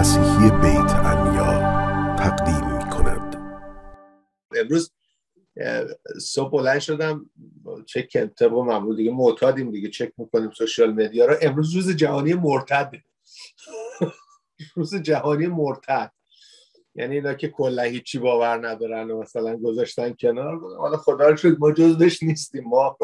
مسیحی بیت عنیا تقدیم می‌کند. امروز صبح بلند شدم چک طبق معمول دیگه معتادیم دیگه چک میکنیم سوشال مدیا رو. امروز روز جهانی مرتده. روز جهانی مرتد، یعنی اینا که کلا هیچی باور ندارن و مثلا گذاشتن کنار، حالا خدا رو شکر ما جزوش نیستیم، ما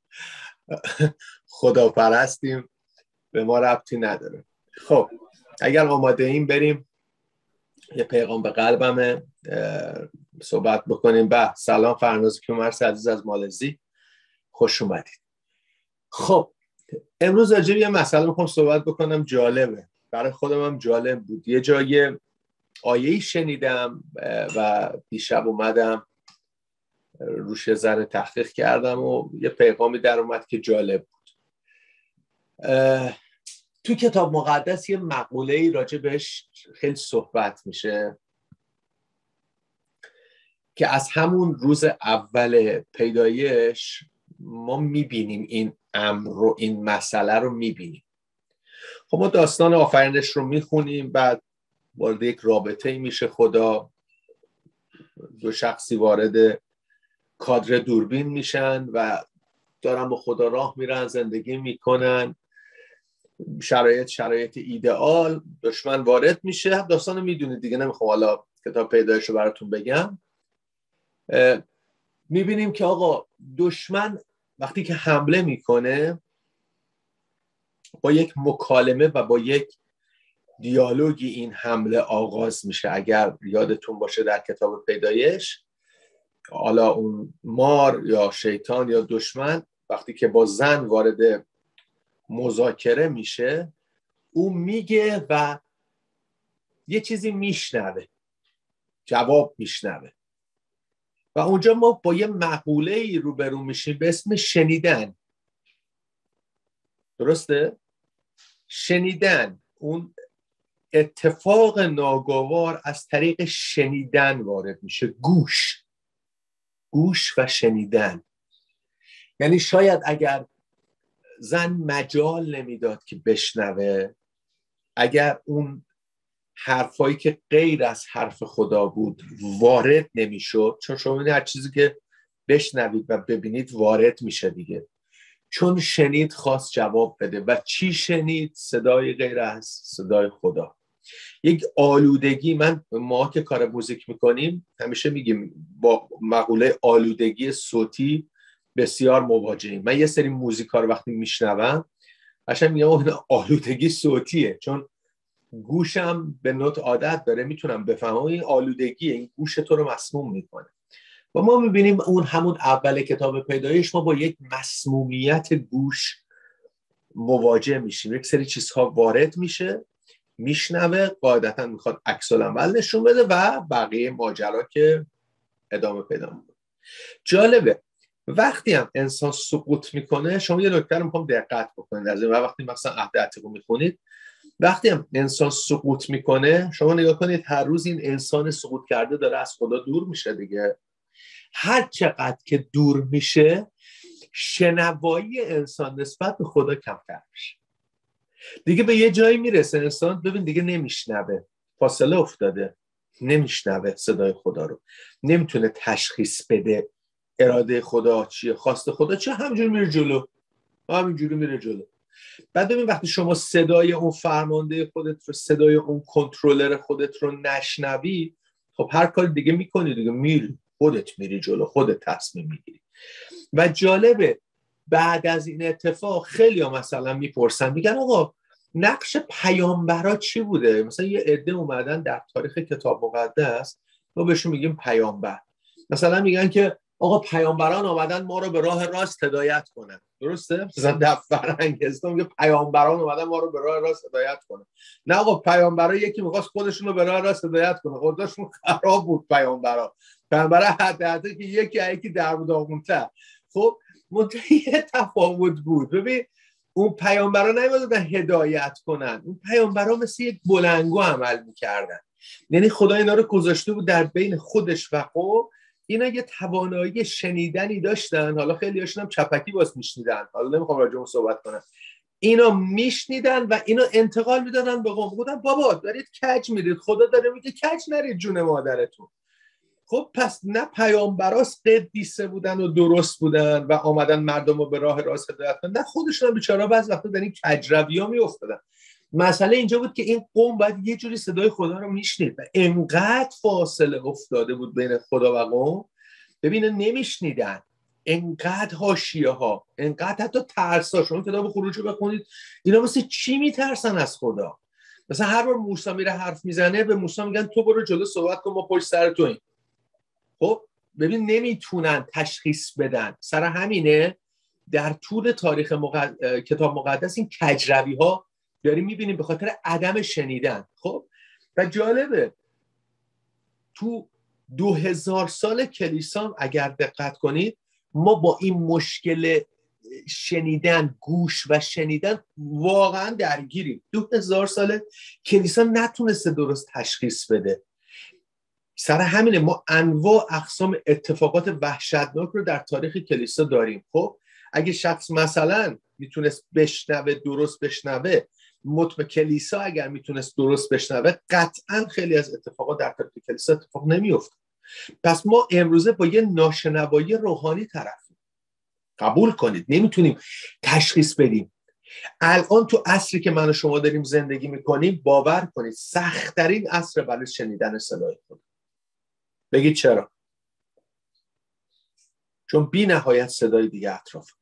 خداپرستیم، به ما ربطی نداره. خب اگر آماده این بریم یه پیغام به قلبمه صحبت بکنیم. سلام فرناز کیومرث عزیز از مالزی، خوش اومدید. خب امروز راجع به یه مسئله میخوام صحبت بکنم، جالبه، برای خودم هم جالب بود. یه جای آیه‌ای شنیدم و دیشب اومدم روش ذره تحقیق کردم و یه پیغامی در اومد که جالب بود. تو کتاب مقدس یه مقوله‌ای راجع بهش خیلی صحبت میشه که از همون روز اول پیدایش ما میبینیم این امر رو، این مسئله رو میبینیم. خب ما داستان آفرینش رو میخونیم، بعد وارد یک رابطه‌ای میشه خدا، دو شخصی وارد کادر دوربین میشن و دارن با خدا راه میرن، زندگی میکنن، شرایط ایدئال. دشمن وارد میشه، داستان میدونید دیگه، نمیخوام حالا کتاب پیدایش رو براتون بگم. میبینیم که آقا دشمن وقتی که حمله میکنه با یک مکالمه و با یک دیالوگی این حمله آغاز میشه. اگر یادتون باشه در کتاب پیدایش، حالا اون مار یا شیطان یا دشمن وقتی که با زن وارد مذاکره میشه، اون میگه و یه چیزی میشنوه، جواب میشنوه، و اونجا ما با یه مقوله‌ای روبرو میشیم به اسم شنیدن. درسته؟ شنیدن، اون اتفاق ناگوار از طریق شنیدن وارد میشه. گوش و شنیدن. یعنی شاید اگر زن مجال نمیداد که بشنوه، اگر اون حرفایی که غیر از حرف خدا بود وارد نمیشد، چون شما هر چیزی که بشنوید و ببینید وارد میشه دیگه، چون شنید خواست جواب بده. و چی شنید؟ صدای غیر از صدای خدا. یک آلودگی. ما که کار موزیک میکنیم همیشه میگیم با مقوله آلودگی صوتی بسیار مواجهیم. من یه سری موزیکا رو وقتی میشنوم قشنگ میگم اون آلودگی صوتیه، چون گوشم به نوت عادت داره، میتونم بفهمم این آلودگیه، این گوش تو رو مسموم میکنه. و ما میبینیم اون همون اول کتاب پیدایش ما با یک مسمومیت گوش مواجه میشیم. یک سری چیزها وارد میشه، میشنوه، قاعدتا میخواد عکس العمل نشون بده و بقیه ماجرا که ادامه پیدا میکنه. جالبه وقتی هم انسان سقوط میکنه، شما یه نکته رو میخوام دقت بکنید از این، وقتی مثلا عهد عتیق رو میخونید، وقتی هم انسان سقوط میکنه شما نگاه کنید هر روز این انسان سقوط کرده داره از خدا دور میشه دیگه. هر چقدر که دور میشه شنوایی انسان نسبت به خدا کمتر میشه دیگه. به یه جایی میرسه انسان ببین دیگه نمیشنوه، فاصله افتاده، نمیشنوه صدای خدا رو، نمیتونه تشخیص بده اراده خدا چیه، خواست خدا چیه، همینجوری میره جلو. بعد ببین وقتی شما صدای اون فرمانده خودت رو، صدای اون کنترلر خودت رو نشنوی، خب هر کار دیگه میکنی دیگه، خودت میری جلو، خودت تصمیم میگیری. و جالبه بعد از این اتفاق خیلی ها مثلا میپرسن، میگن آقا نقش پیامبرا چی بوده؟ مثلا یه عده اومدن در تاریخ کتاب مقدس، ما بهشون میگیم پیامبر. مثلا میگن که آقا پیامبران آمدن ما رو به راه راست هدایت کنن. درسته؟ مثلا در فرهنگ اسلام میگه پیامبران اومدن ما رو به راه راست هدایت کنن. نه آقا، پیامبرا یکی می‌خواست خودشون رو به راه راست هدایت کنه، خودشون خراب بود. پیامبرا حتی که یکی در داغون‌تر. خب یه تفاوت بود. ببین اون پیامبرا نمی‌اومدن هدایت کنن، اون پیامبرا مثل یک بلنگو عمل می‌کردن. یعنی خدا اینا رو گذاشته بود در بین خودش و قوم، اینا یه توانایی شنیدنی داشتن. حالا خیلی هاشون هم چپکی باز میشنیدن، حالا نمیخوام راجع به اون صحبت کنم. اینا میشنیدن و اینا انتقال میدادن به قوم. بودن بابا دارید کج میرید، خدا داره میگه کج نرید جون مادرتون. خب پس نه پیامبراس قدیسه بودن و درست بودن و آمدن مردم رو به راه راست هدایت کنن، نه خودشون بیچارا بعض وقتا در این کجروی‌ها میافتادن. مسئله اینجا بود که این قوم باید یه جوری صدای خدا رو میشنید و انقدر فاصله افتاده بود بین خدا و قوم، ببینه نمیشنیدن. انقدر حاشیه ها، انقدر حتی ترس ها. شما کتاب خروج رو بخونید، اینا مثل چی میترسن از خدا؟ مثلا هر بار موسی میره حرف میزنه به موسی میگن تو برو جلو صحبت کن، ما پشت سر توییم. خب ببین نمیتونن تشخیص بدن. سر همینه در طول تاریخ کتاب مقدس این کجروی ها داریم میبینیم به خاطر عدم شنیدن. خب و جالبه تو 2000 سال کلیسا اگر دقت کنید، ما با این مشکل شنیدن، گوش و شنیدن واقعا درگیریم. 2000 سال کلیسا نتونسته درست تشخیص بده. سر همینه ما انواع اقسام اتفاقات وحشتناک رو در تاریخ کلیسا داریم. خب اگه شخص مثلا میتونست بشنوه، درست بشنوه، کلیسا اگر میتونست درست بشنوه، قطعا خیلی از اتفاقات در تاریخ کلیسا اتفاق نمیفته. پس ما امروزه با یه ناشنوایی روحانی طرفیم. قبول کنید نمیتونیم تشخیص بدیم. الان تو عصری که من و شما داریم زندگی میکنیم، باور کنید سخت‌ترین عصر برای شنیدن صدای خدا. بگید چرا؟ چون بی نهایت صدای دیگه اطراف،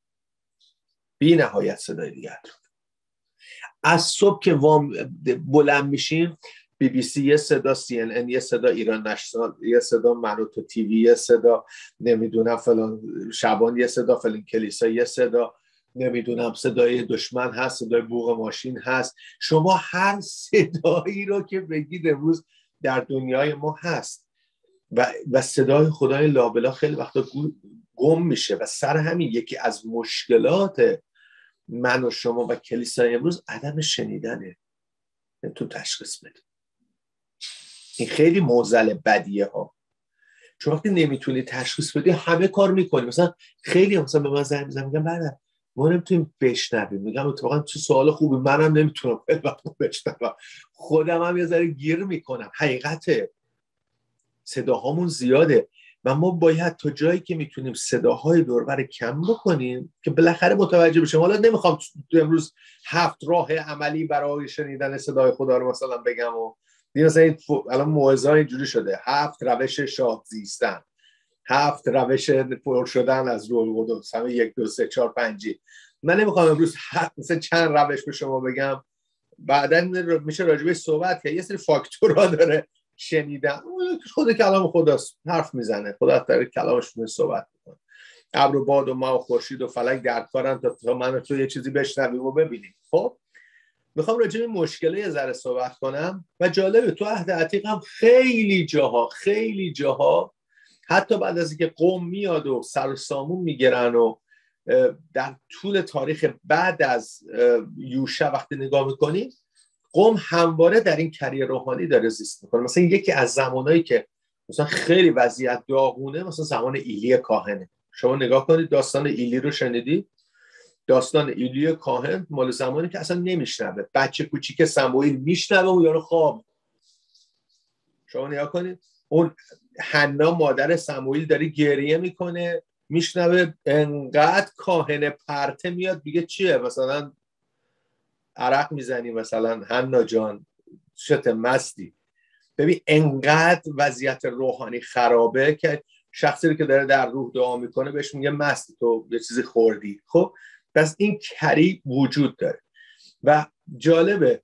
بی نهایت صدای دیگه اطراف. از صبح که بلند میشیم، BBC یه صدا، CNN یه صدا، ایران نشنال یه صدا، منوتو تیوی یه صدا، نمیدونم فلان شبان یه صدا، فلان کلیسا یه صدا، نمیدونم صدای دشمن هست، صدای بوق ماشین هست. شما هر صدایی رو که بگید امروز در دنیای ما هست و صدای خدای لابلا خیلی وقتا گم میشه. و سر همین یکی از مشکلات من و شما و کلیسای امروز عدم شنیدنه. تو تشخیص بده. این خیلی معضل بدیه ها. چون وقتی نمیتونی تشخیص بدی همه کار میکنی. مثلا خیلی مثلا به من زنگ میزنن میگم بعد ما نمیتونیم بشنویم. میگم اتفاقا چه سوال خوبی، منم نمیتونم بشنوم، خودم هم یه ذره گیر میکنم. حقیقته صداهامون زیاده و ما باید تا جایی که میتونیم صداهای دوربر کم بکنیم که بالاخره متوجه بشیم. حالا نمیخوام امروز 7 راه عملی برای شنیدن صدای خدا رو مثلا بگم و مثلا الان موعظه اینجوری شده 7 روش شاد زیستن، 7 روش پر شدن از روح القدس، همه 1 2 3 4 5. من نمیخوام امروز مثلا چند روش به شما بگم، بعداً میشه راجبه صحبت که یه سری فاکتورها داره شنیدن. خود کلام خداست، حرف میزنه، خدا در کلامش میشه صحبت میکنه. ابر و باد و ماه و خورشید و فلک در کارن تا من و تو یه چیزی بشنویم و ببینیم. خب میخوام راجع به مشکل یه ذره صحبت کنم و جالبه تو عهد عتیق هم خیلی جاها حتی بعد از اینکه قوم میاد و سر و سامون میگیرن و در طول تاریخ بعد از یوشع وقتی نگاه میکنیم، قوم همواره در این کری روحانی داره زیست میکنه. مثلا یکی از زمانایی که مثلا خیلی وضعیت داغونه مثلا زمان ایلی کاهنه. شما نگاه کنید داستان ایلی رو شنیدید؟ داستان ایلی کاهن مال زمانی که اصلا نمیشنوه. بچه کوچیک سموئیل میشنوه و یارو خواب. شما نگاه کنید اون حنا مادر سموئیل داره گریه میکنه، میشنوه، انقدر کاهن پرته میاد میگه چیه، مثلا عرق میزنی مثلا حنا جان، شت مستی. ببین انقدر وضعیت روحانی خرابه که شخصی رو که داره در روح دعا میکنه بهش میگه مستی، تو یه چیزی خوردی. خب پس این کری وجود داره و جالبه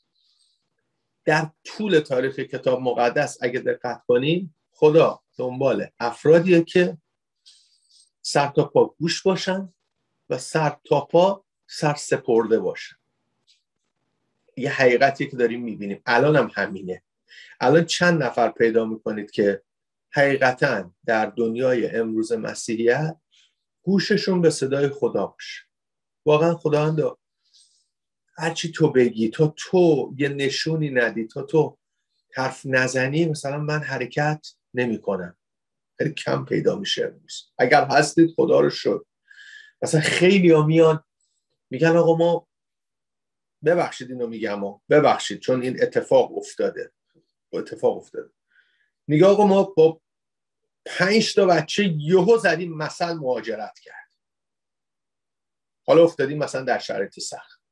در طول تاریخ کتاب مقدس اگه دقت کنیم خدا دنبال افرادیه که سر تا پا گوش باشن و سر تا پا سر سپرده باشن. یه حقیقتی که داریم میبینیم الان هم همینه. الان چند نفر پیدا میکنید که حقیقتا در دنیای امروز مسیحیت گوششون به صدای خدا باشه. واقعا خداوندا هرچی تو بگی، تا تو یه نشونی ندی، تا تو حرف نزنی، مثلا من حرکت نمی کنم. خیلی کم پیدا میشه. اگر هستید خدا رو شکر. مثلا خیلی ها میان میگن آقا ما ببخشید اینو میگم ببخشید چون این اتفاق افتاده. میگه آقا ما با 5 تا بچه یهو زدیم مثلا مهاجرت کرد، حالا افتادیم مثلا در شرایط سخت،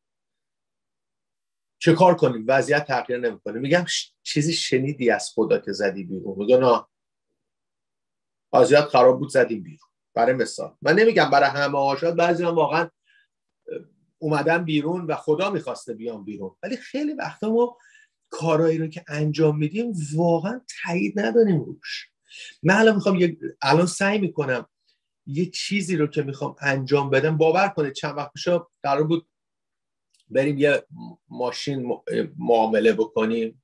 چه کار کنیم؟ وضعیت تغییر نمیکنه. میگم چیزی شنیدی از خدا که زدی بیرون؟ میگه نه، وضعیت خراب بود زدیم بیرون. برای مثال، من نمیگم برای همه ها، شاید بعضی هم واقعا اومدن بیرون و خدا میخواسته بیان بیرون، ولی خیلی وقتا ما کارهایی رو که انجام میدیم واقعا تایید نداریم روش. من الان سعی میکنم یه چیزی رو که میخوام انجام بدم، باور کنید چند وقت پیش قرار بود بریم یه ماشین معامله بکنیم،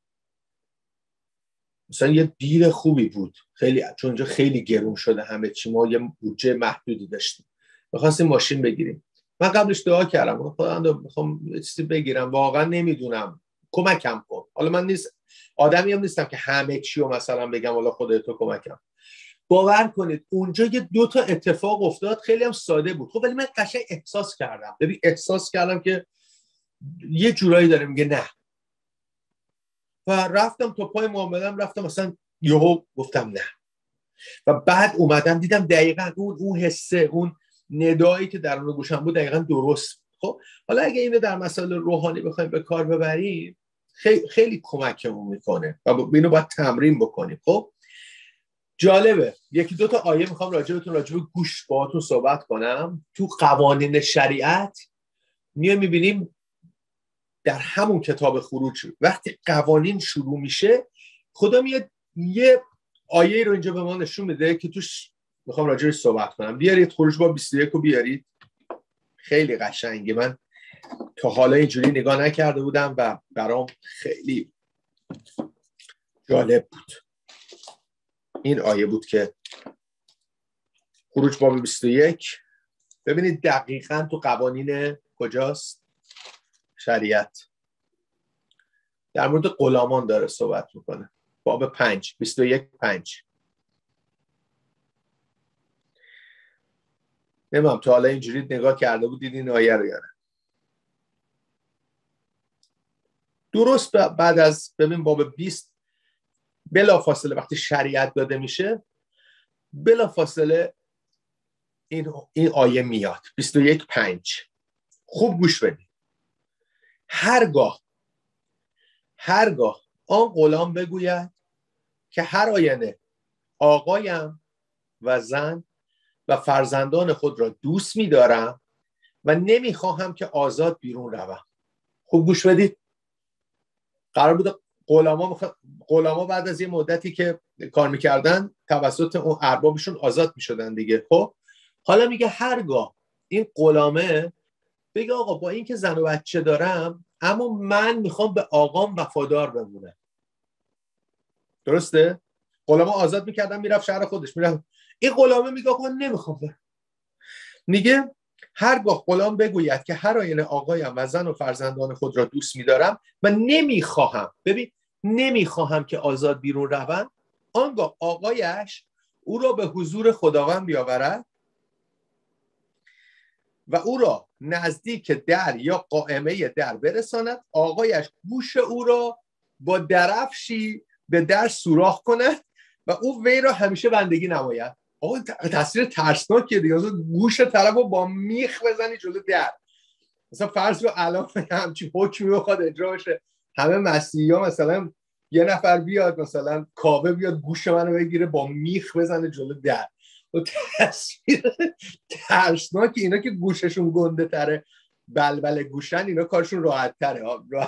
مثلا یه دیل خوبی بود خیلی، چون اونجا خیلی گرون شده همه چی، ما یه بودجه محدودی داشتیم، می‌خواستیم ماشین بگیریم. من قبلش دعا کردم خدا میخوام یه چیزی بگیرم، واقعا نمیدونم، کمکم کن. حالا من آدمی هم نیستم که همه چی رو مثلا بگم حالا خودت تو کمکم. باور کنید اونجا یه 2 تا اتفاق افتاد، خیلی هم ساده بود خب، ولی من قشنگ احساس کردم که یه جورایی داره میگه نه، و رفتم تا پای معامله‌ام، رفتم مثلا یهو گفتم نه، و بعد اومدم دیدم دقیقاً اون حسه، اون ندایی که درون گوشم بود دقیقاً درست. خب حالا اگه اینو در مسائل روحانی بخوایم به کار ببریم خیلی کمکمون میکنه و اینو باید تمرین بکنیم. خب جالبه، 1-2 تا آیه میخوام راجع به گوش باهاتون صحبت کنم. تو قوانین شریعت میبینیم در همون کتاب خروج وقتی قوانین شروع میشه، خدا میاد یه آیه رو اینجا به ما نشون میده که توش میخوام راجعش صحبت کنم. بیارید خروج باب 21 رو بیارید، خیلی قشنگه، من تا حالا اینجوری نگاه نکرده بودم و برام خیلی جالب بود. این آیه بود که خروج باب 21، ببینید دقیقاً تو قوانین کجاست؟ شریعت در مورد غلامان داره صحبت میکنه. باب 5 21-5. نمیدونم تو حالا اینجوری نگاه کرده بودید این آیه رو یا نه. درست بعد از ببین باب 20 بلافاصله وقتی شریعت داده میشه، بلافاصله این آیه میاد 21-5. خوب گوش بدید. هرگاه آن غلام بگوید که هر آینه آقایم و زن و فرزندان خود را دوست می‌دارم و نمیخواهم که آزاد بیرون روم. خوب گوش بدید. قرار بود غلاما بعد از یه مدتی که کار میکردن توسط اون اربابشون آزاد میشدن دیگه. خب حالا میگه هرگاه این غلامه بگه آقا با این که زن و بچه دارم اما من میخوام به آقام وفادار بمونم. درسته؟ غلاما آزاد میکردن میرفت شهر خودش میرفت، این غلامه میگه آقا نمیخوام برم. میگه هرگاه غلام بگوید که هر آینه آقایم و زن و فرزندان خود را دوست می‌دارم و نمیخواهم، ببین نمیخواهم که آزاد بیرون روم، آنگاه آقایش او را به حضور خداوند بیاورد و او را نزدیک در یا قائمه در برساند، آقایش گوش او را با درفشی به در سوراخ کند و او وی را همیشه بندگی نماید. آقا تصویر ترسناکیه دیگه، گوش طرف رو با میخ بزنی جلو در. مثلا فرض رو الان همچین حکمی بخواد اجرا بشه، همه مسیحی ها مثلا یه نفر بیاد مثلا کاوه بیاد گوش منو بگیره با میخ بزنه جلو در، و تصویر ترسناکی. اینا که گوششون گنده تره، بلبل گوشن، اینا کارشون راحت تره.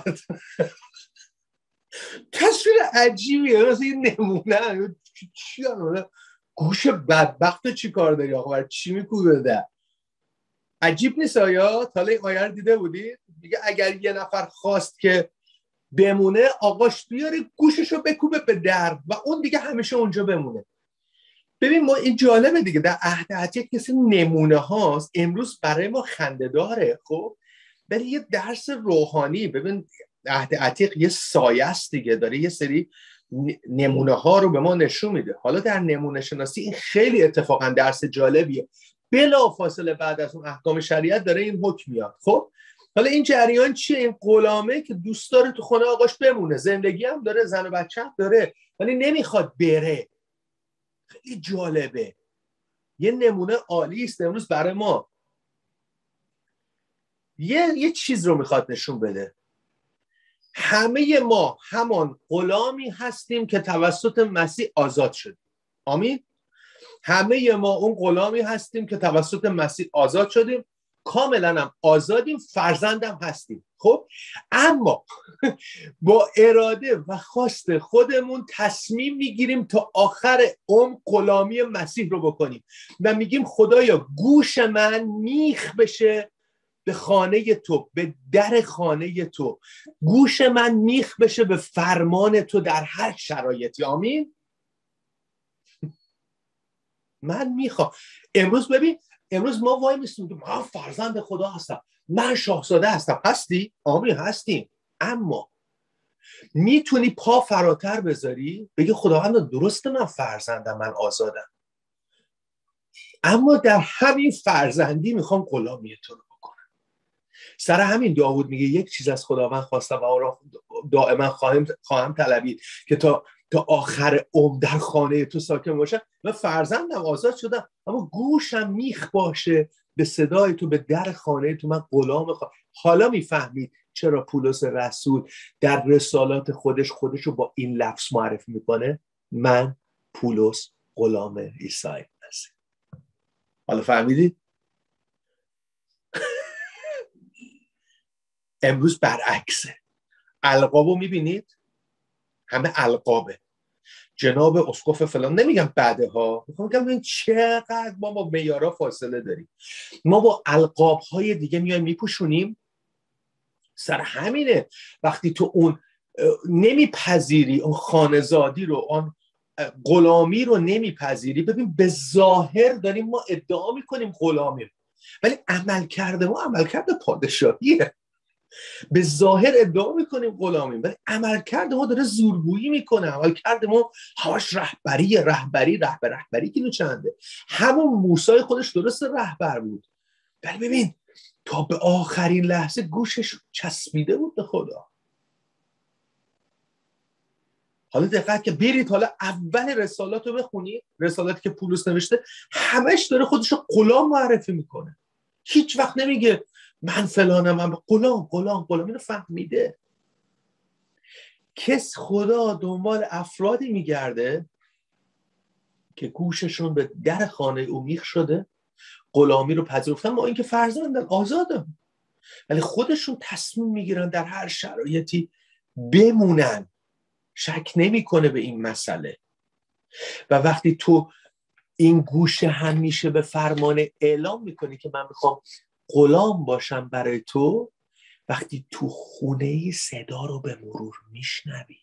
تصویر عجیبیه. مثلا یه نمونه چی گوش بدبخت چی کار داری آقا، برای چی میکوبه در؟ عجیب نیست آیا؟ حالا این آیه رو دیده بودید؟ میگه اگر یه نفر خواست که بمونه، آقاش بیاره گوششو بکوبه به در و اون دیگه همیشه اونجا بمونه. ببین ما این جالبه دیگه، در عهد عتیق کسی نمونه هاست، امروز برای ما خنده داره خب، ولی یه درس روحانی. ببین عهد عتیق یه سایه است دیگه، داره یه سری نمونه ها رو به ما نشون میده. حالا در نمونه شناسی این خیلی اتفاقا درس جالبیه. بلا فاصله بعد از اون احکام شریعت داره این حکم میاد. خب حالا این جریان چیه؟ این غلامه که دوست داره تو خونه آقاش بمونه، زندگی هم داره، زن و بچه هم داره، ولی نمیخواد بره. خیلی جالبه. یه نمونه عالی است امروز برای ما. یه چیز رو میخواد نشون بده. همه ما همان غلامی هستیم که توسط مسیح آزاد شدیم. آمین؟ همه ما اون غلامی هستیم که توسط مسیح آزاد شدیم، کاملا هم آزادیم، فرزندم هستیم. خب اما با اراده و خواست خودمون تصمیم میگیریم تا آخر عمر غلامی مسیح رو بکنیم و میگیم خدایا گوش من میخ بشه به خانه تو، به در خانه تو، گوش من میخ بشه به فرمان تو در هر شرایطی. آمین؟ من میخوام امروز ببین، امروز ما وای میستیم که من فرزند خدا هستم، من شاهزاده هستم. هستی؟ آمین هستیم. اما میتونی پا فراتر بذاری بگی خداوند درسته من فرزندم، من آزادم، اما در همین فرزندی میخوام غلامی تو رو بکنم. سر همین داوود میگه یک چیز از خداوند خواستم و آن را دائما خواهم طلبید که تا آخر عمر در خانه تو ساکن باشم. من فرزندم، آزاد شدم، اما گوشم میخ باشه به صدای تو، به در خانه تو من غلام حالا میفهمید چرا پولس رسول در رسالات خودش رو با این لفظ معرفی میکنه: من پولس غلام عیسی مسیح. حالا فهمیدید؟ امروز برعکسه. القابو میبینید؟ همه القابه. جناب اسقف فلان، نمیگم بعده ها، میخوام بگم چقدر ما با معیارها فاصله داریم. ما با القاب های دیگه میایم میپوشونیم. سر همینه وقتی تو اون نمیپذیری، اون خانزادی رو، اون غلامی رو نمیپذیری، ببین به ظاهر داریم ما ادعا میکنیم غلامیم، ولی عملکرد ما عملکرد پادشاهیه. به ظاهر ادعا میکنیم غلامیم، ولی عملکرد ما داره زورگویی میکنه. عملکرد ما همش رهبری کیلو چنده. همون موسی خودش درست رهبر بود، ولی ببین تا به آخرین لحظه گوشش چسبیده بود به خدا. حالا دقت که برید حالا اول رسالات رو بخونید، رسالاتی که پولس نوشته، همش داره خودش رو غلام معرفی میکنه. هیچ وقت نمیگه من فلانم، من غلام. اینو فهمیده. کس خدا دنبال افرادی میگرده که گوششون به در خانه او میخ شده، غلامی رو پذیرفتن، ما اینکه فرزندن، آزادن، ولی خودشون تصمیم میگیرن در هر شرایطی بمونن. شک نمیکنه به این مسئله. و وقتی تو این گوش همیشه به فرمان اعلام میکنی که من میخوام غلام باشم برای تو، وقتی تو خونه صدا رو به مرور میشنوی،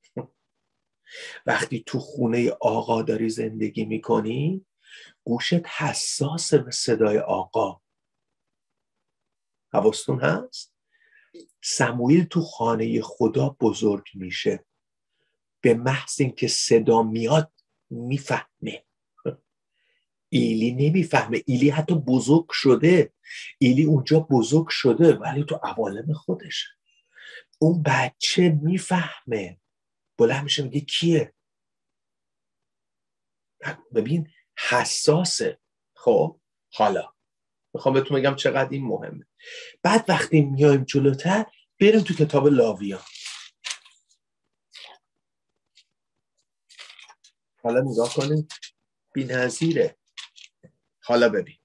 وقتی تو خونه آقا داری زندگی میکنی، گوشت حساس به صدای آقا. حواستون هست؟ سموئیل تو خانه خدا بزرگ میشه، به محض اینکه صدا میاد میفهمه. ایلی نمیفهمه. ایلی حتی بزرگ شده، ایلی اونجا بزرگ شده، ولی تو عوالم خودشه. اون بچه میفهمه، بلند میشه میگه کیه. ببین حساسه. خب حالا میخوام بهتون بگم چقدر این مهمه. بعد وقتی میایم جلوتر، بریم تو کتاب لاویان. حالا نگاه کنید، بی‌نظیره. حالا ببین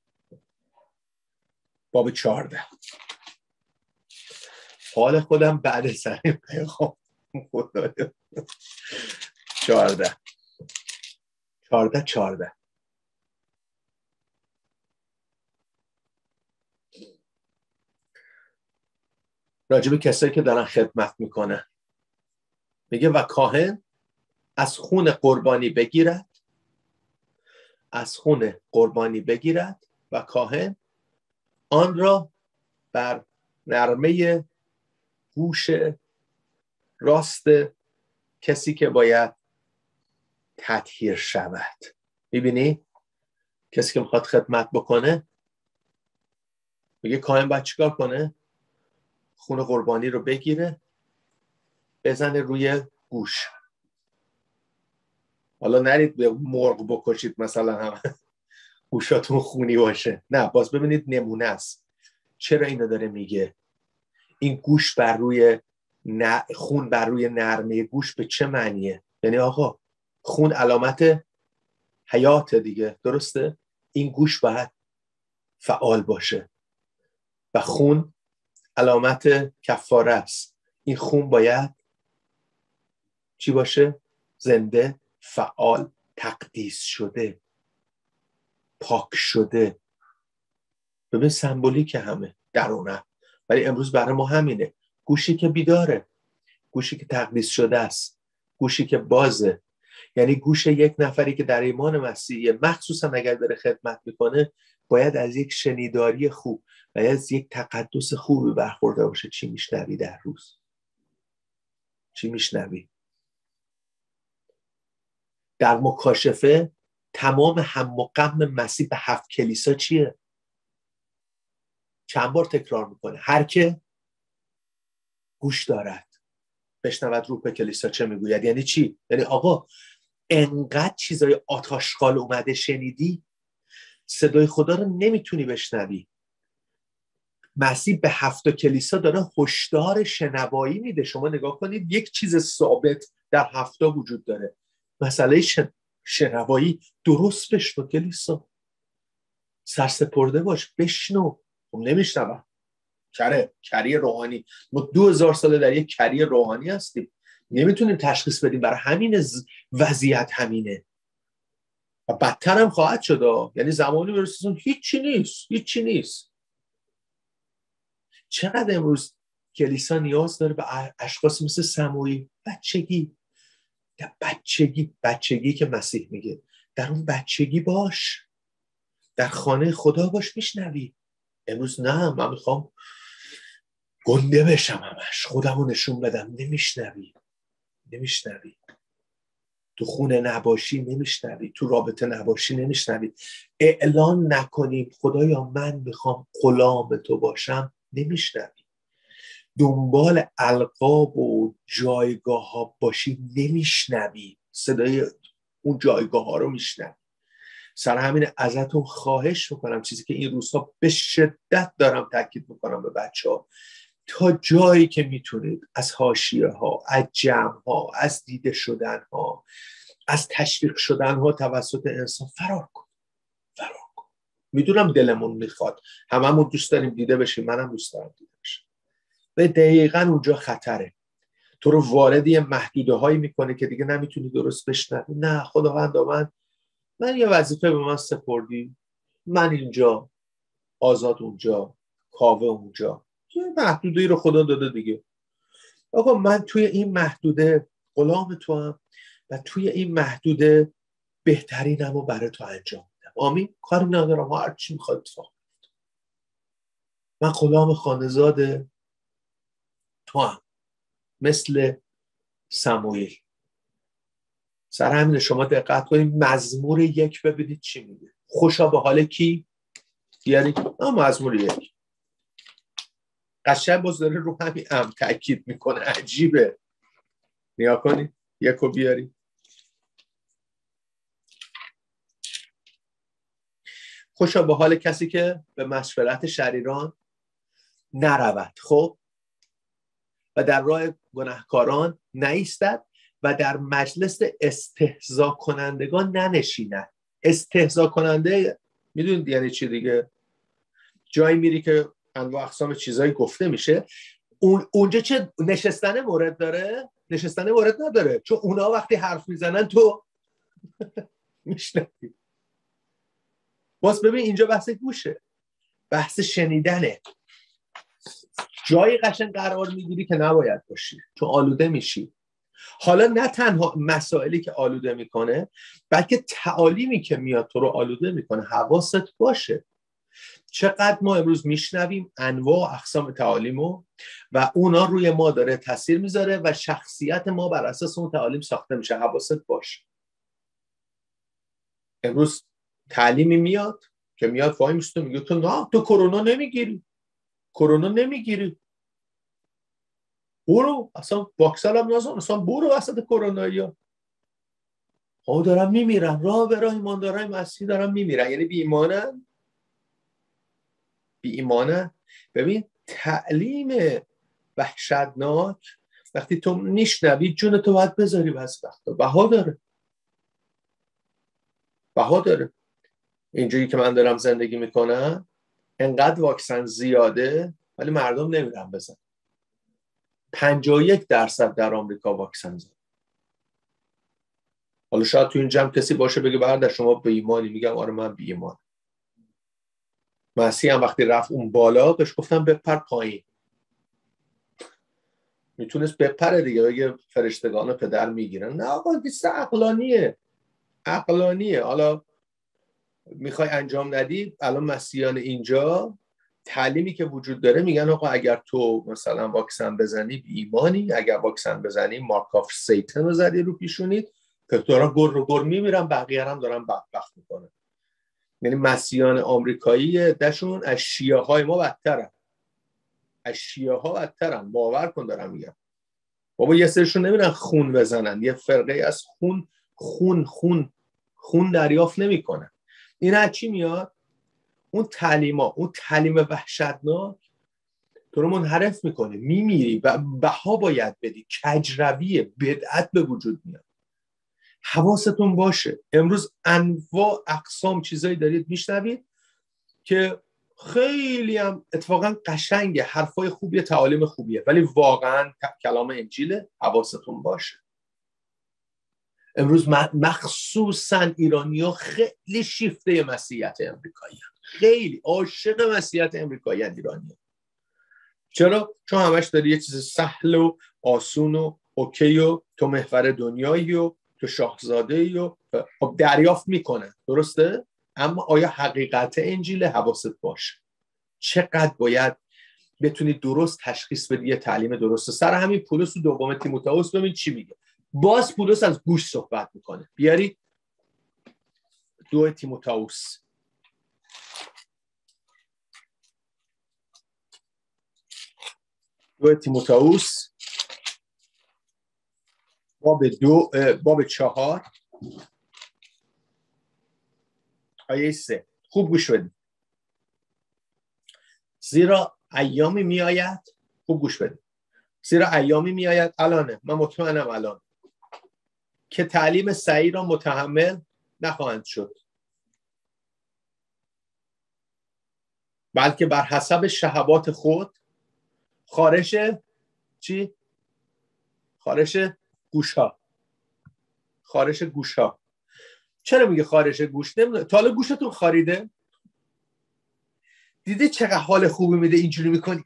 باب 14. حال خودم بعد سر پیغام خدایا. 14 راجب کسایی که دارن خدمت میکنن میگه و کاهن از خون قربانی بگیرد و کاهن آن را بر نرمه گوش راست کسی که باید تطهیر شود. میبینی؟ کسی که میخواد خدمت بکنه، میگه کاهن باید چیکار کنه؟ خون قربانی رو بگیره بزنه روی گوش. حالا نرید به مرغ بکشید مثلا هم گوشاتون خونی باشه، نه، باز ببینید نمونه است. چرا اینو داره میگه؟ این گوش بر روی خون بر روی نرمه گوش به چه معنیه؟ یعنی آقا خون علامت حیات دیگه، درسته؟ این گوش باید فعال باشه و خون علامت کفاره است. این خون باید چی باشه؟ زنده، فعال، تقدیس شده، پاک شده. ببین سمبولیک همه درونه، ولی امروز برای ما همینه. گوشی که بیداره، گوشی که تقدیس شده است، گوشی که بازه. یعنی گوش یک نفری که در ایمان مسیحیه، مخصوصا اگر داره خدمت میکنه، باید از یک شنیداری خوب و از یک تقدس خوبی برخورده باشه. چی میشنوی در روز؟ چی میشنوی؟ در مکاشفه تمام هم و غم مسیح به 7 کلیسا چیه؟ چند بار تکرار میکنه؟ هر که گوش دارد بشنود روح به کلیسا چه میگوید. یعنی چی؟ یعنی آقا انقدر چیزای آتشخال اومده شنیدی، صدای خدا رو نمیتونی بشنوی. مسیح به 7 کلیسا داره هشدار شنوایی میده. شما نگاه کنید، یک چیز ثابت در 7 وجود داره، مسئله شنوایی. درست بشنو کلیسا، سرسپرده باش، بشنو. خب نمیشنوم. کری روحانی. ما 2000 ساله در یک کری روحانی هستیم، نمیتونیم تشخیص بدیم. برای همین وضعیت همینه و بدتر هم خواهد شد. یعنی زمانی برسیم هیچی نیست. چقدر امروز کلیسا نیاز داره به اشخاص مثل سموئیل. بچگی که مسیح میگه در اون بچگی باش، در خانه خدا باش. میشنوی؟ امروز نه، من میخوام گنده بشم، همش خودمو نشون بدم. نمیشنوی. تو خونه نباشی نمیشنوی، تو رابطه نباشی نمیشنوی. اعلان نکنیم خدایا من میخوام غلام تو باشم، نمیشنوی. دنبال القاب و جایگاه ها باشی، نمیشنوی. صدای اون جایگاه ها رو میشنوی. سر همین ازتون خواهش میکنم، چیزی که این روزها به شدت دارم تاکید میکنم به بچه‌ها، تا جایی که میتونید از حاشیه ها، از جمع ها، از دیده شدن ها، از تشویق شدن ها توسط انسان فرار کن. میدونم دلمون میخواد، هممون دوست داریم دیده بشیم، منم دوست دارم دیده بشیم، و دقیقاً اونجا خطره. تو رو وارد یه محدوده هایی میکنه که دیگه نمیتونی درست بشنوی. نه خداوند، من یه وظیفه به من سپردی، من اینجا، آزاد اونجا، کاوه اونجا. یه محدوده‌ای رو خدا داده دیگه. آقا من توی این محدوده غلام تو هم و توی این محدوده بهترینم رو برای تو انجام میدم. آمین. کاری ندارم، هر چی میخواد اتفاق. من غلام خانه‌زاد تو هم، مثل سموئیل. سر همین شما دقت کنید مزمور 1 ببینید چی میگه. خوشا به حال کی؟ یعنی مزمور 1 قشنگ باز داره رو همین تاکید میکنه. عجیبه. نیا کنید 1 رو بیاری. خوشا به حال کسی که به مشورت شریران نرود، خب، و در راه گناهکاران نایستد و در مجلس استهزا کنندگان ننشیند. استهزا کننده میدونید یعنی چی دیگه؟ جایی میری که انواع اقسام چیزایی گفته میشه، اونجا چه نشستن مورد داره؟ نشستن مورد نداره، چون اونا وقتی حرف میزنن تو میشنوی. باز ببین اینجا بحث گوشه، بحث شنیدنه. جایی قشنگ قرار میگیری که نباید باشی، چون آلوده میشی. حالا نه تنها مسائلی که آلوده میکنه، بلکه تعالیمی که میاد تو رو آلوده میکنه. حواست باشه. چقدر ما امروز میشنویم انواع اقسام تعالیمو و اونا روی ما داره تاثیر میذاره و شخصیت ما بر اساس اون تعالیم ساخته میشه. حواست باشه. امروز تعلیمی میاد که وای میسته میگه تو نه، تو کرونا نمیگیری. برو اصلا واکسن هم نزن، اصلا برو وسط کرونایی ها دارن میمیرن، راه به راه ایماندارای مسیحی دارن میمیرن. یعنی بی ایمانن. ببین تعلیم وحشتناک وقتی تو نشنوی جون تو باید بذاری بس وقتا بها داره. اینجوری که من دارم زندگی میکنم انقدر واکسن زیاده ولی مردم نمیرن بزن. 51% در آمریکا واکسن زد. حالا شاید تو این جمع کسی باشه بگه برادر شما به ایمانی، میگم آره من بی ایمان. مسیح هم وقتی رفت اون بالا بهش گفتم بپر پایین، میتونست بپره دیگه، بگه فرشتگان پدر میگیرن. نه آقا دیست عقلانیه. حالا میخوای انجام ندی. الان مسیحیان اینجا تعلیمی که وجود داره میگن آقا اگر تو مثلا واکسن بزنی بی ایمانی، اگر واکسن بزنی مارک آف سیتن رو زدی رو پیشونید، که دارن گر میمیرن، بقیه هم دارن بدبخت میکنن. یعنی مسیحیان آمریکایی دشون از شیعه های ما بدترن، باور کن دارم میگم. بابا یه سرشون نمیرن خون بزنن، یه فرقه از خون دریافت نمیکنن. این از چی میاد؟ اون تعلیم وحشتناک تو رو منحرف میکنه، میمیری و بها باید بدی. کجرویه، بدعت به وجود میاد. حواستون باشه. امروز انواع اقسام چیزایی دارید میشنوید که خیلی هم اتفاقا قشنگه، حرفای خوبیه، تعالیم خوبیه، ولی واقعا کلام انجیله. حواستون باشه. امروز مخصوصا ایرانی‌ها خیلی شیفته مسیحیت امریکایی هست. خیلی عاشق مسیحیت امریکایی هست ایرانی‌ها. چرا؟ چون همش داری یه چیز سهل و آسون و اوکی و تو محور دنیایی و تو شاهزاده‌ای و دریافت میکنن. درسته؟ اما آیا حقیقت انجیل؟ حواست باشه. چقدر باید بتونی درست تشخیص بدی یه تعلیم درسته. سر همین پولس و دوم تیموتائوس ببین چی میگه. باز پولس از گوش صحبت میکنه. بیاری 2 تیموتائوس. باب 4 آیه 3. خوب گوش بدید. زیرا ایامی میآید، خوب گوش بدید، زیرا ایامی میآید، الانه، من مطمئنم الان، که تعلیم صحیح را متحمل نخواهند شد، بلکه بر حسب شهوات خود خارش چی؟ خارش گوشها. چرا میگه خارش گوش؟ نمیدونم. تا حالا گوشتون خاریده؟ دیده چقدر حال خوبی میده اینجوری میکنی؟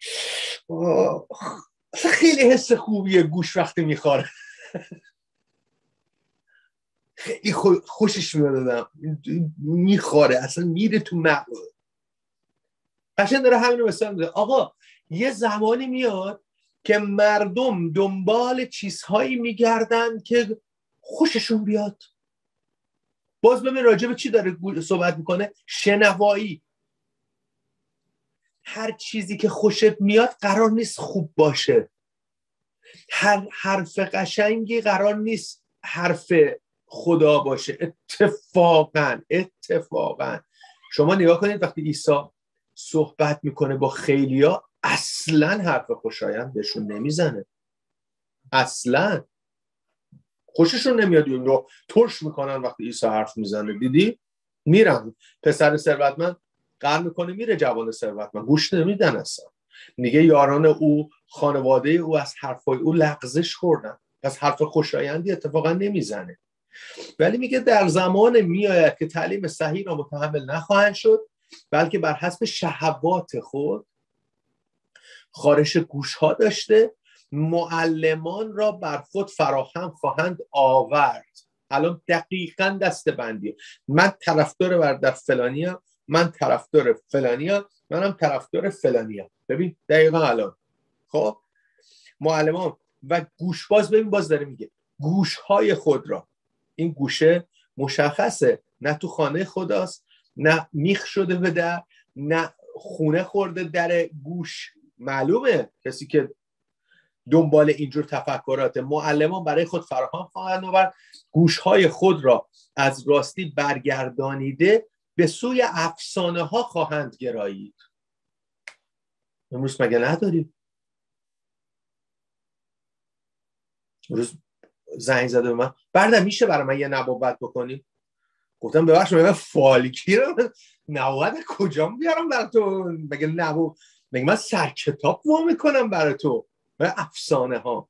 خیلی حس خوبیه گوش وقتی میخواره. خیلی خوشش میاد، میخوره، اصلا میره تو مغز. قشنگ داره همینو مثال میده. آقا یه زمانی میاد که مردم دنبال چیزهایی میگردن که خوششون بیاد. باز ببین راجع به چی داره صحبت میکنه؟ شنوایی. هر چیزی که خوشت میاد قرار نیست خوب باشه. هر حرف قشنگی قرار نیست حرف خدا باشه. اتفاقا شما نگاه کنید وقتی عیسی صحبت میکنه با خیلیا اصلا حرف خوشایند بهشون نمیزنه، اصلا خوششون نمیاد. اون رو ترش میکنن وقتی عیسی حرف میزنه. دیدی؟ میرن پسر ثروتمند قهر میکنه، میره جوان ثروتمند گوش نمیدن اصلا. میگه یاران او، خانواده او از حرفای او لغزش خوردن، پس حرف خوشایندی اتفاقا نمیزنه. ولی میگه در زمان میآید که تعلیم صحیح را متحمل نخواهند شد، بلکه بر حسب شهوات خود خارش گوشها داشته معلمان را بر خود فراهم خواهند آورد. الان دقیقاً دسته بندی. من طرفدار برادر فلانیم، من طرفدار فلانیم، منم طرفدار فلانیم. ببین دقیقاً الان خب معلمان و گوشباز. ببین باز داره میگه گوشهای خود را. این گوشه مشخصه نه تو خانه خداست، نه میخ شده به در، نه خونه خورده در گوش. معلومه کسی که دنبال اینجور تفکرات. معلمان برای خود فراهم خواهند آورد، گوشهای خود را از راستی برگردانیده به سوی افسانه ها خواهند گرایید. امروز مگه نداریم؟ امروز زنگ زده به من، بردم میشه برای من یه نبوت بکنی؟ گفتم ببخشید من فالکی رو نبوت کجا بیارم برای تو؟ مگه من سر کتاب وا میکنم برای تو؟ برای افسانه ها.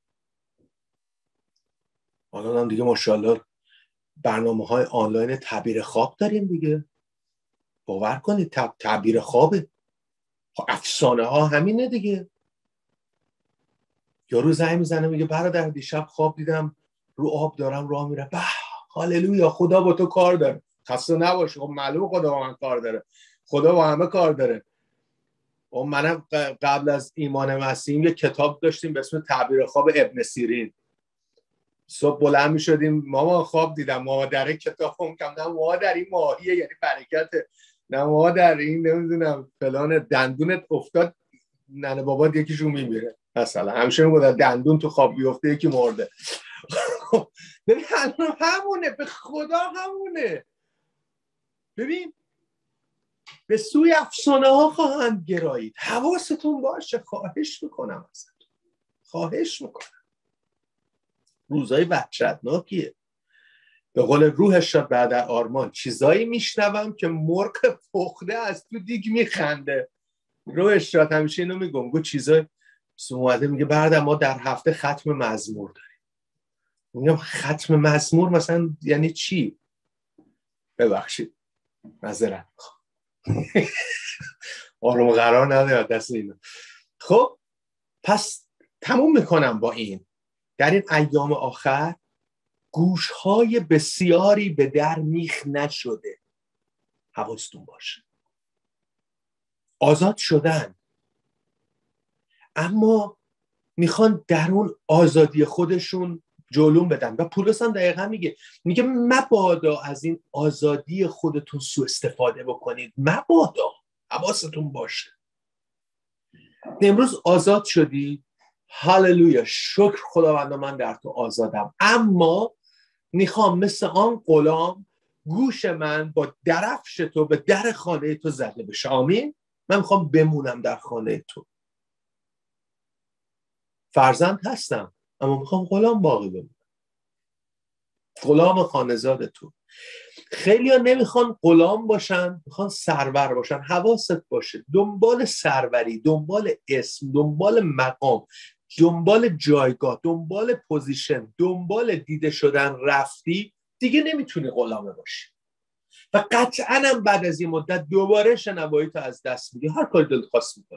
حالا هم دیگه ماشاءالله برنامه‌های آنلاین تعبیر خواب داریم دیگه. باور کنید تعبیر خوابه، افسانه ها همینه دیگه. یارو زنگ میزنه میگه برادر دیشب خواب دیدم رو آب دارم راه میرم. هاللویا، خدا با تو کار داره. خسته نباش. خب معلومه خدا با من کار داره. خدا با همه کار داره. و منم قبل از ایمان مسیحیم یه کتاب داشتیم به اسم تعبیر خواب ابن سیرین. صبح بلند می شدیم، ماما خواب دیدم، مادر کتاب هم کم، نه مادر این ماهیه یعنی برکته، نه مادر این نمیدونم فلان دندونت افتاد ننه بابات یکیشون میمیره مثلا. همیشه میگه دندون تو خواب بیفته یکی مرده. ببین همونه، به خدا همونه. ببین به سوی افسانه ها خواهند گرایید. حواستون باشه. خواهش میکنم ازتون، خواهش میکنم. روزای وحشتناکیه. به قول روح شاد بعد آرمان چیزایی میشنوم که مرغ پخته از تو دیگ میخنده. روح شاد همیشه اینو میگم، چیزایی اومده میگه بعد ما در هفته ختم مزمور داریم. میگم ختم مزمور مثلا یعنی چی؟ ببخشید معذرت میخوام. آروم قرار نداره دست اینو. خب پس تموم میکنم با این. در این ایام آخر گوشهای بسیاری به در میخ نشده. حواستون باشه. آزاد شدن، اما میخوان در اون آزادی خودشون جلوم بدن. و پولس هم دقیقا میگه مبادا از این آزادی خودتون سوء استفاده بکنید. مبادا. حواستون باشه. امروز آزاد شدی، هاللویا، شکر خداوند من در تو آزادم. اما میخوام مثل آن غلام گوش من با درفش تو به در خانه تو زده بشه. آمین. من میخوام بمونم در خانه تو. فرزند هستم اما میخوام غلام باقی بمونم، غلام خانه‌زاد تو. خیلی ها نمیخوان غلام باشن، میخوان سرور باشن. حواست باشه. دنبال سروری، دنبال اسم، دنبال مقام، دنبال جایگاه، دنبال پوزیشن، دنبال دیده شدن رفتی، دیگه نمیتونی غلامه باشی. و قطعاً هم بعد از این مدت دوباره شنوایی تو از دست میدی، هر کاری دلت خواست میکنی.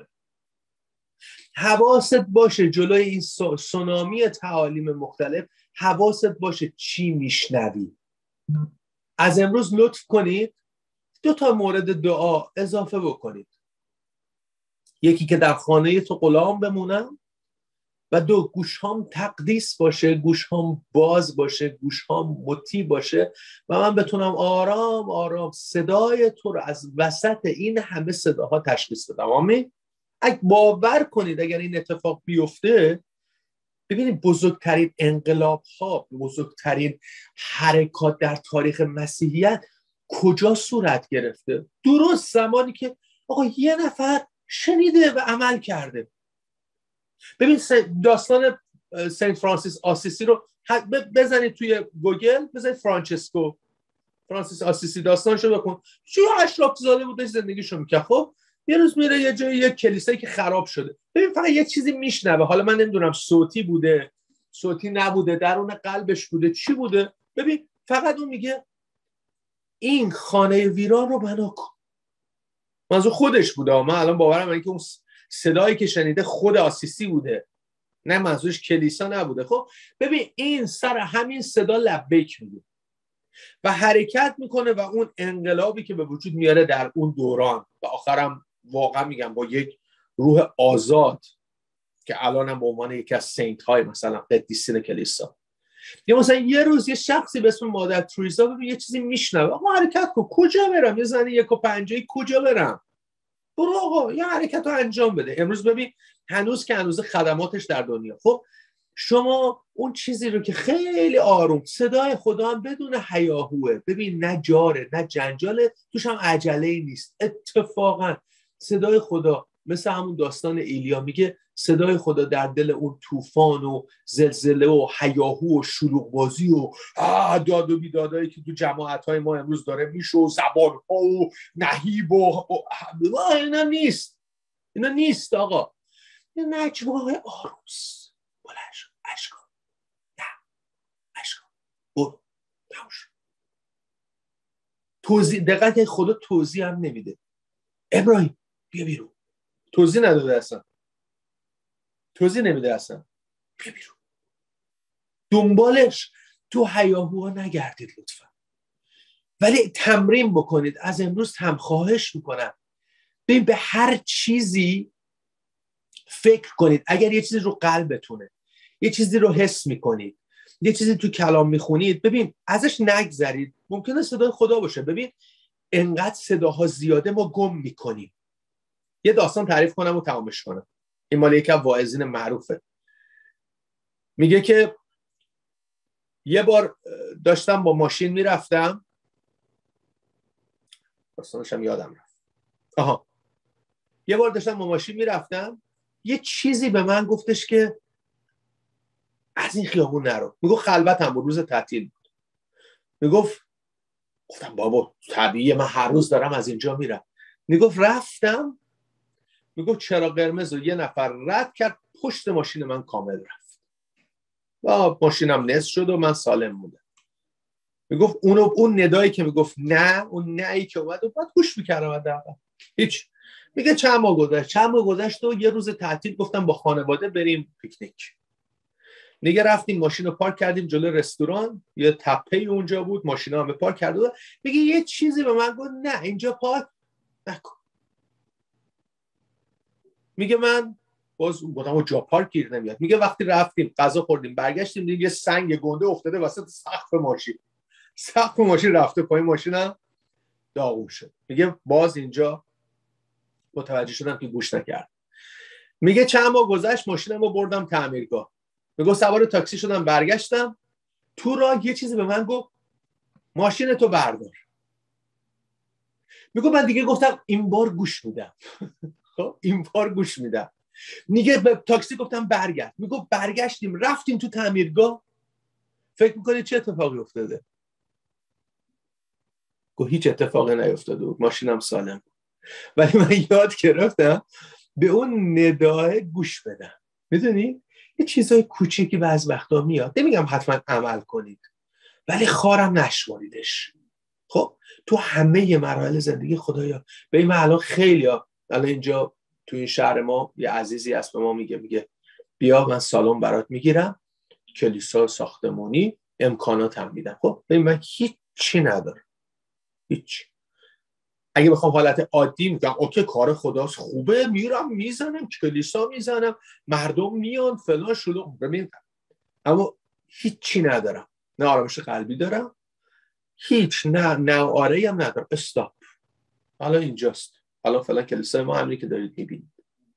حواست باشه جلوی این سونامی تعالیم مختلف. حواست باشه چی میشنوی. از امروز لطف کنید 2 مورد دعا اضافه بکنید. یکی که در خانه تو غلام بمونم، و 2 گوشهام تقدیس باشه، گوشهام باز باشه، گوشهام مطیع باشه و من بتونم آرام آرام صدای تو رو از وسط این همه صداها تشخیص بدم. آمین. اگه باور کنید اگر این اتفاق بیفته، ببینید بزرگترین انقلاب ها، بزرگترین حرکات در تاریخ مسیحیت کجا صورت گرفته؟ درست زمانی که آقا یه نفر شنیده و عمل کرده. ببین داستان سنت فرانسیس آسیسی رو بزنید توی گوگل، بزنید فرانسیس آسیسی داستانشو بکن. چه اشراف زاده بود زندگیشو میکرد. خب یه روز میره یه جایی، یه کلیسایی که خراب شده. ببین فقط یه چیزی میشنوه. حالا من نمیدونم صوتی بوده، صوتی نبوده، درون قلبش بوده، چی بوده. ببین فقط اون میگه این خانه ویران رو بنا کن. منظور خودش بوده. من الان باورم اینه که اون صدایی که شنیده خود آسیسی بوده، نه منظورش کلیسا نبوده. خب ببین این سر همین صدا لبیک میگه و حرکت میکنه و اون انقلابی که به وجود میاره در اون دوران و آخرم واقعا میگم با یک روح آزاد که الان هم به عنوان یکی از سنت های مثلا قدیسین کلیسا، یا مثلا یه روز یه شخصی به اسم مادر تریزا ببین یه چیزی میشنوه، آقا حرکت کن. کجا برم؟ یه زنی 1.50 کجا برم؟ برو آقا یه حرکت رو انجام بده. امروز ببین هنوز خدماتش در دنیا. خب شما اون چیزی رو که خیلی آروم، صدای خدا هم بدون هیاهوه، ببین نه جاره نه جنجاله، توش هم عجله نیست. اتفاقا صدای خدا مثل همون داستان ایلیا، میگه صدای خدا در دل اون طوفان و زلزله و هیاهو و شلوغ بازی و داد و بیدادایی که تو جماعت‌های ما امروز داره میشه و زبان‌ها و نهیب و اینا نیست آقا. یه نجوای آروس بلند شد، اشکا برو نموش. توضیح دقیقه خدا توضیح هم نمیده. ابراهیم بیا بیرون، توضیح نمیده اصلا. بیا بیرون. دنبالش تو هیاهوها نگردید لطفا، ولی تمرین بکنید. از امروز هم خواهش میکنم ببین به هر چیزی فکر کنید. اگر یه چیزی رو قلبتونه، یه چیزی رو حس میکنید، یه چیزی تو کلام میخونید، ببین ازش نگذرید. ممکنه صدای خدا باشه. ببین انقدر صداها زیاده ما گم میکنیم. یه داستان تعریف کنم و تمامش کنم. این مال یکی از واعظین معروفه. میگه که یه بار داشتم با ماشین میرفتم، داستانش هم یادم رفت. یه بار داشتم با ماشین میرفتم، یه چیزی به من گفتش که از این خیابون نرو. میگفت خلوتم بود، روز تعطیل بود. گفتم بابا طبیعیه، من هر روز دارم از اینجا میرم. میگفت رفتم، میگفت چراغ قرمز رو یه نفر رد کرد، پشت ماشین من کامل رفت و ماشینم نصف شد و من سالم بودم. میگفت اون ندایی که میگفت نه، اون نهی که اومد و بعد گوش میکردم حداقل هیچ. میگه چند ماه گذشت و یه روز تعطیل گفتم با خانواده بریم پیکنیک. میگه رفتیم ماشین رو پارک کردیم جلوی رستوران، یه تپه اونجا بود، ماشینا هم پارک کرده بود. میگه یه چیزی به من گفت نه اینجا پارک نکن. میگه من باز گفتم جا پارک گیر نمیاد. میگه وقتی رفتیم غذا خوردیم برگشتیم دیگه یه سنگ گنده افتاده وسط سقف ماشین رفته پایین، ماشینم داغون شد. میگه باز اینجا متوجه شدم که گوش نکرد. میگه چند ماه گذشت، ماشینمو بردم تعمیرگاه. میگه سوار تاکسی شدم برگشتم، تو راه یه چیزی به من گفت ماشین تو بردار. میگه من دیگه گفتم این بار گوش میدم. خب این بار گوش میدم. میگه به تاکسی گفتم برگرد. میگه برگشتیم رفتیم تو تعمیرگاه. فکر میکنید چه اتفاقی افتاده؟ گفت هیچ اتفاقی نیفتاده بود، ماشینم سالم بود. ولی من یاد گرفتم به اون ندای گوش بدم. میدونی یه چیزای کوچیکی بعض وقتا میاد، نمیگم حتما عمل کنید ولی خارم نشماریدش. خب تو همه مراحل زندگی خدایا به این الان خیلیا الان اینجا تو این شهر ما یه عزیزی هست به ما میگه بیا من سالن برات میگیرم، کلیسا ساختمانی، امکاناتم میدم. خب ببین من هیچی ندارم، هیچ. اگه بخوام حالت عادی میگم اوکی کار خداست، خوبه، میرم میزنم کلیسا، میزنم مردم میان فلان شلوغ، ببین اما هیچی ندارم. نه آرامش قلبی دارم، هیچ، نه آرایی هم ندارم. استاپ. حالا اینجاست، حالا فلان کلیسای ما همینی که دارید میبینید.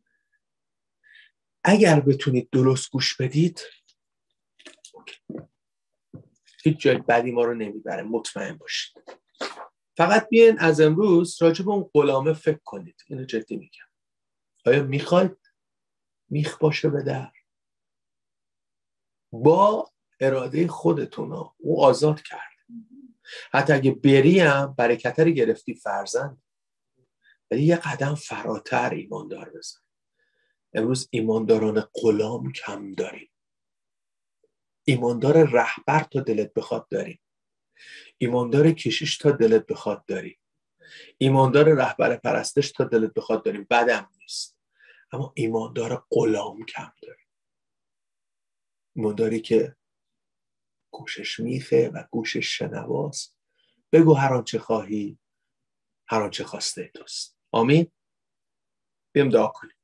اگر بتونید درست گوش بدید هیچ جای بدی ما رو نمیبره، مطمئن باشید. فقط بیاین از امروز راجع به اون غلامه فکر کنید. اینو جدی میگم. آیا میخواید میخ باشه به در؟ با اراده خودتون او آزاد کرد. حتی اگه بریم برکت رو گرفتی فرزند، ولی یه قدم فراتر ایماندار بزن. امروز ایمانداران غلام کم داریم. ایماندار رهبر تا دلت بخواد داریم. ایماندار کشیش تا دلت بخواد داریم. ایماندار رهبر پرستش تا دلت بخواد داریم. بدم نیست. اما ایماندار غلام کم داریم. ایمانداری که گوشش میخه و گوشش شنواست. بگو هر آنچه خواهی، هر آنچه خواسته توست. آمین. بیم دعا کنیم.